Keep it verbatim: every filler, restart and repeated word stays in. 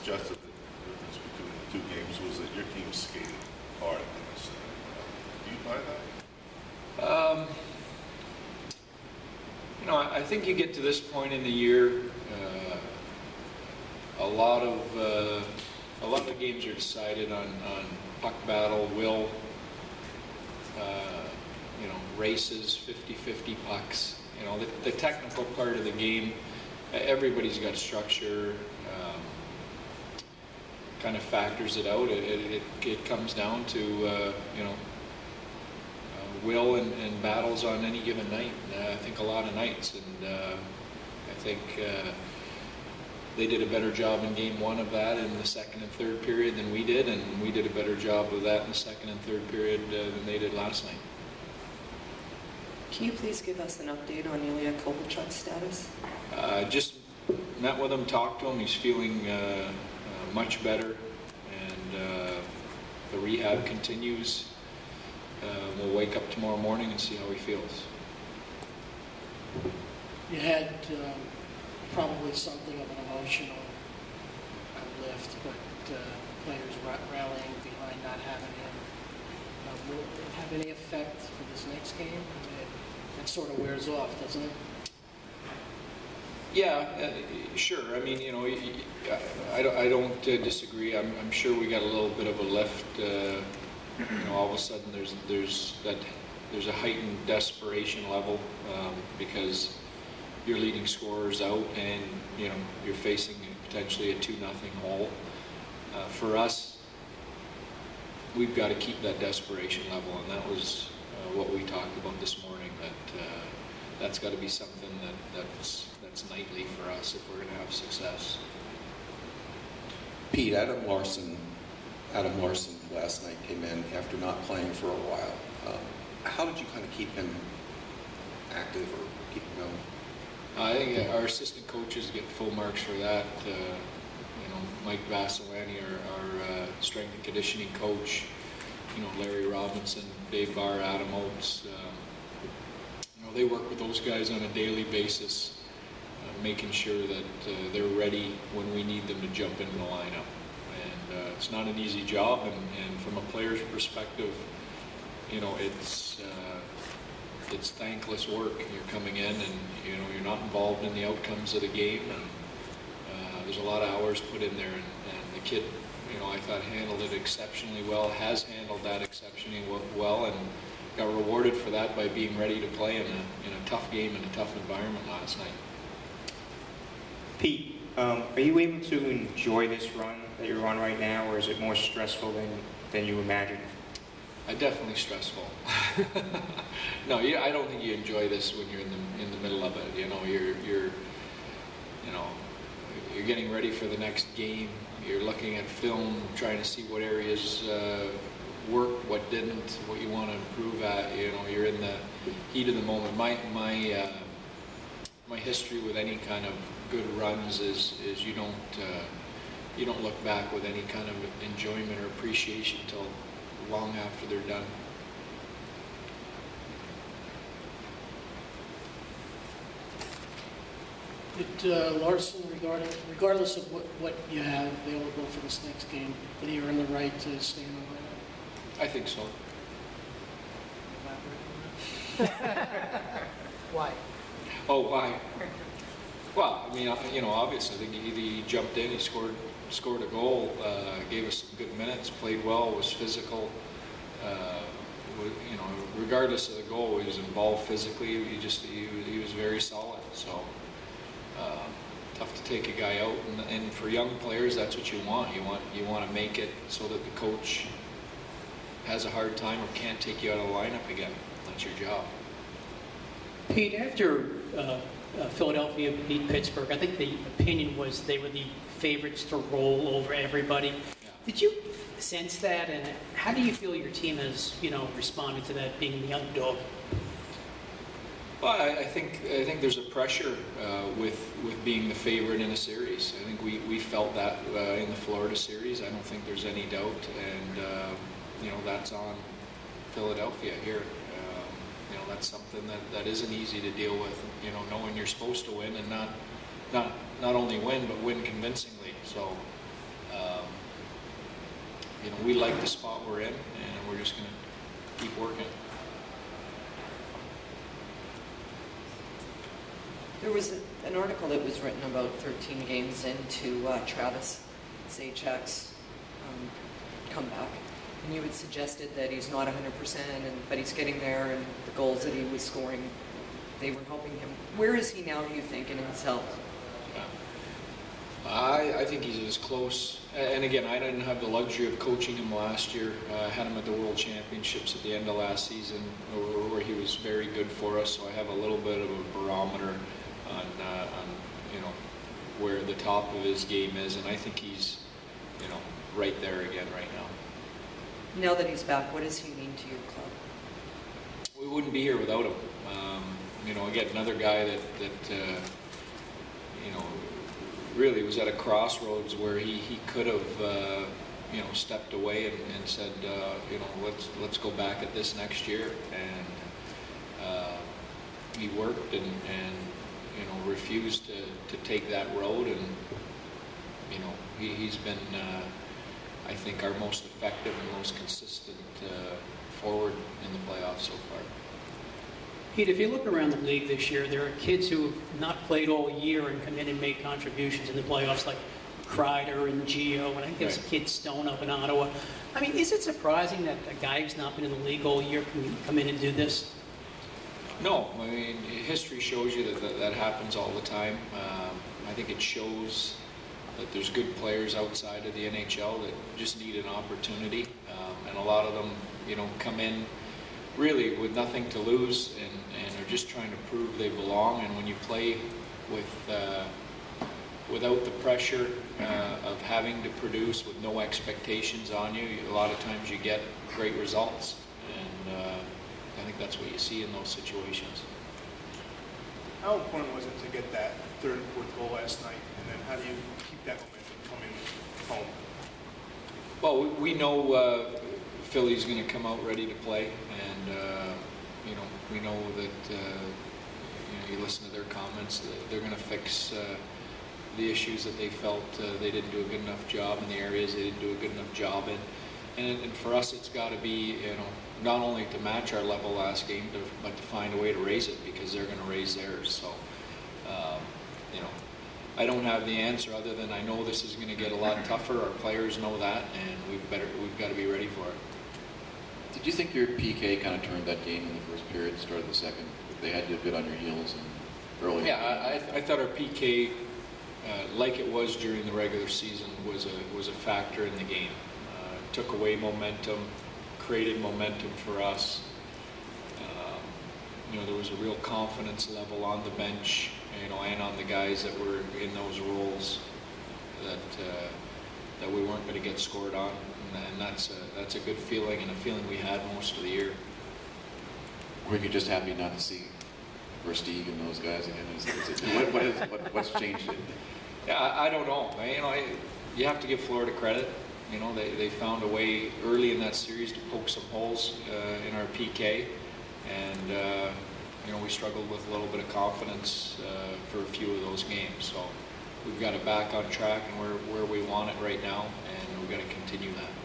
suggested that the difference between the two games was that your team skated hard in this thing. Uh, do you buy that? Um, you know, I, I think you get to this point in the year, uh, a lot of uh, a lot of the games are decided on, on puck battle, will, uh, you know, races, fifty fifty pucks. You know, the, the technical part of the game, everybody's got structure, um, kind of factors it out. It, it, it comes down to, uh, you know, uh, will and, and battles on any given night. Uh, I think a lot of nights, and uh, I think uh, they did a better job in game one of that in the second and third period than we did, and we did a better job of that in the second and third period uh, than they did last night. Can you please give us an update on Ilya Kovalchuk's status? Uh, just met with him, talked to him. He's feeling uh, uh, much better, and uh, the rehab continues. Uh, we'll wake up tomorrow morning and see how he feels. You had um, probably something of an emotional lift, but uh, players rallying behind not having him. Uh, will it have any effect for this next game? I mean, it, it sort of wears off, doesn't it? Yeah, uh, sure. I mean, you know, I don't, I don't uh, disagree. I'm, I'm sure we got a little bit of a lift. Uh, you know, all of a sudden there's there's that there's a heightened desperation level um, because your leading scorer's out, and you know you're facing potentially a two nothing hole. Uh, for us, we've got to keep that desperation level, and that was uh, what we talked about this morning. That uh, that's got to be something that that's that's nightly for us if we're going to have success. Pete, Adam Larson, Adam Larson last night came in after not playing for a while. Um, how did you kind of keep him active or keep him going? I think our assistant coaches get full marks for that. Uh, you know, Mike Vasilani, our, our uh, strength and conditioning coach, you know, Larry Robinson, Dave Barr, Adam Oates. Um, you know, they work with those guys on a daily basis, uh, making sure that uh, they're ready when we need them to jump into the lineup. And uh, it's not an easy job, and, and from a player's perspective, you know, it's uh, it's thankless work. You're coming in, and you know you're not involved in the outcomes of the game, and uh, there's a lot of hours put in there. And, and the kid, you know, I thought handled it exceptionally well. Has handled that exceptionally well, and got rewarded for that by being ready to play in a in a tough game in a tough environment last night. Pete, um, are you able to enjoy this run that you're on right now, or is it more stressful than than you imagined? Uh, definitely stressful. No, yeah, I don't think you enjoy this when you're in the in the middle of it. You know, you're you're you know you're getting ready for the next game. You're looking at film, trying to see what areas uh, worked, what didn't, what you want to improve at. You know, you're in the heat of the moment. My my uh, my history with any kind of good runs is is you don't uh, you don't look back with any kind of enjoyment or appreciation till long after they're done. Did uh, Larson, regarding, regardless of what, what you have available for this next game, did he earn the right to stay in the lineup? I think so. Why? Oh, why? Well, I mean, you know, obviously, I think he, he jumped in, he scored scored a goal, uh, gave us some good minutes, played well, was physical. Uh, you know, regardless of the goal, he was involved physically. He just he, he was very solid. So uh, tough to take a guy out, and, and for young players, that's what you want. You want you want to make it so that the coach has a hard time or can't take you out of the lineup again. That's your job. Pete, after uh, uh, Philadelphia beat Pittsburgh, I think the opinion was they were the favorites to roll over everybody. Yeah. Did you sense that, and how do you feel your team has, you know, responded to that, being the underdog? Well, I, I think I think there's a pressure uh, with with being the favorite in a series. I think we, we felt that uh, in the Florida series. I don't think there's any doubt, and uh, you know that's on Philadelphia here. Um, you know that's something that, that isn't easy to deal with. You know, knowing you're supposed to win and not not not only win but win convincingly. So you know, we like the spot we're in, and we're just going to keep working. There was a, an article that was written about thirteen games into uh, Travis Zajacs's um, comeback, and you had suggested that he's not one hundred percent, and but he's getting there, and the goals that he was scoring, they were helping him. Where is he now, do you think, in his health? Yeah. I, I think he's as close, and again, I didn't have the luxury of coaching him last year. Uh, I had him at the World Championships at the end of last season, where, where he was very good for us, so I have a little bit of a barometer on, uh, on you know, where the top of his game is, and I think he's, you know, right there again right now. Now that he's back, what does he mean to your club? We wouldn't be here without him. Um, you know, again, another guy that, that uh, you know, really was at a crossroads where he, he could have, uh, you know, stepped away and, and said, uh, you know, let's let's go back at this next year. And uh, he worked and, and, you know, refused to, to take that road. And, you know, he, he's been, uh, I think, our most effective and most consistent uh, forward in the playoffs so far. Pete, if you look around the league this year, there are kids who have not played all year and come in and made contributions in the playoffs, like Kreider and Gio, and I think there's a kid Stone up in Ottawa. I mean, is it surprising that a guy who's not been in the league all year can come in and do this? No, I mean, history shows you that that, that happens all the time. Um, I think it shows that there's good players outside of the N H L that just need an opportunity, um, and a lot of them, you know, come in really with nothing to lose and, and are just trying to prove they belong. And when you play with uh, without the pressure uh, of having to produce with no expectations on you, a lot of times you get great results. And uh, I think that's what you see in those situations. How important was it to get that third and fourth goal last night? And then how do you keep that momentum coming home? Well, we, we know uh, Philly's going to come out ready to play, and uh, you know, we know that uh, you know, you listen to their comments, that they're going to fix uh, the issues that they felt uh, they didn't do a good enough job in the areas they didn't do a good enough job in. And, and for us, it's got to be, you know, not only to match our level last game, to, but to find a way to raise it, because they're going to raise theirs. So, um, you know, I don't have the answer other than I know this is going to get a lot tougher. Our players know that, and we've better we've got to be ready for it. Did you think your P K kind of turned that game in the first period, started the second? They had you a bit on your heels and early. Yeah, I, I thought our P K, uh, like it was during the regular season, was a was a factor in the game. Uh, took away momentum, created momentum for us. Um, you know, there was a real confidence level on the bench, you know, and on the guys that were in those roles that uh, that we weren't going to get scored on, and, and that's a, that's a good feeling, and a feeling we had most of the year. Were you just happy not to see Versteeg and those guys again? Is, is it, what, what is, what, what's changed it? Yeah, I, I don't know. I, you know, I, you have to give Florida credit. You know, they, they found a way early in that series to poke some holes uh, in our P K, and uh, you know, we struggled with a little bit of confidence uh, for a few of those games. So we've got it back on track and we're where we want it right now, and we've got to continue that.